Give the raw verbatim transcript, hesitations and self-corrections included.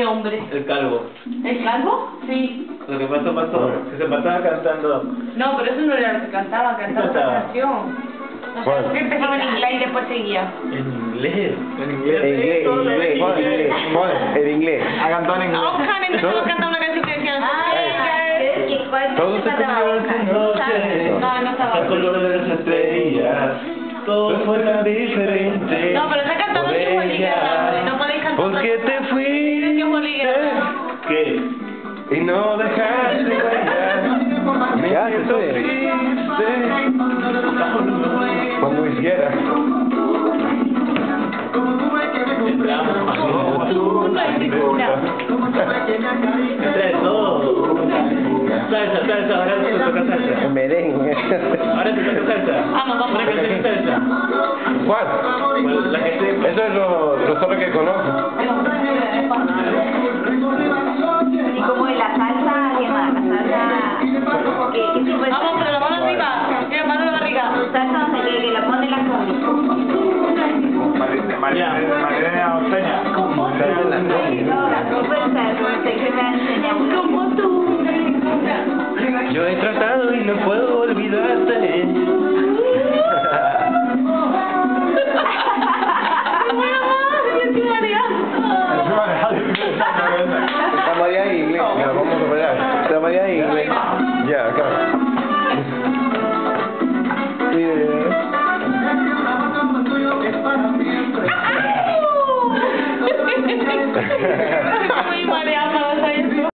hombre? El calvo. ¿El calvo? Sí. Lo que pasó, pasó. Que se pasaba cantando. No, pero eso no era lo que cantaba, cantaba cantaba? otra canción. O sea, porque empezaba en inglés y después seguía. En inglés. En inglés. En inglés, en inglés, Todo en inglés, en inglés. Ha cantado en inglés. Oscar empezó a cantar una canción que decía... Todo se noche. No, no estaba. El color de las estrellas. Todo fue tan diferente. No, pero está cantando por su bolígrafo. No podéis cantar. Porque te fuiste ¿Qué? y no dejaste huella. Me Ya, siento se sube. triste cuando hiciera. No hay ninguna. Entre todo. Salsa, salsa, ahora te toca salsa. El merengue. Ahora te toca salsa. Vamos, vamos. Una canción de salsa. ¿Cuál? Pues la que sepa. Eso es lo, lo solo que conozco. Y como en la salsa, ¿qué más? La salsa, ¿qué, qué tipo de Vamos, pero la mano arriba. Tiene mano en la barriga. salsa no sé qué, que la pone la cómica? Marilena Oceña. No, la super salsa, no sé qué me ha enseñado. Como tú. Yo he tratado y no puedo olvidarte.